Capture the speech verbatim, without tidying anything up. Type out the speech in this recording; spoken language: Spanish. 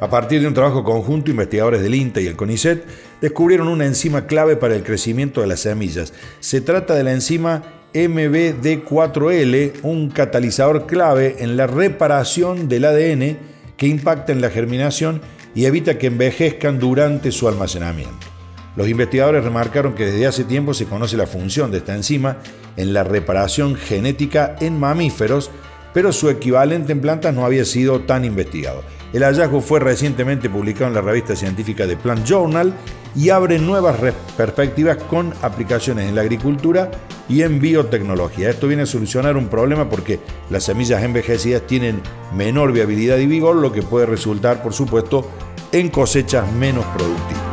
A partir de un trabajo conjunto, investigadores del INTA y el CONICET descubrieron una enzima clave para el crecimiento de las semillas. Se trata de la enzima M B D cuatro L, un catalizador clave en la reparación del A D N que impacta en la germinación y evita que envejezcan durante su almacenamiento. Los investigadores remarcaron que desde hace tiempo se conoce la función de esta enzima en la reparación genética en mamíferos, pero su equivalente en plantas no había sido tan investigado. El hallazgo fue recientemente publicado en la revista científica The Plant Journal y abre nuevas perspectivas con aplicaciones en la agricultura y en biotecnología. Esto viene a solucionar un problema porque las semillas envejecidas tienen menor viabilidad y vigor, lo que puede resultar, por supuesto, en cosechas menos productivas.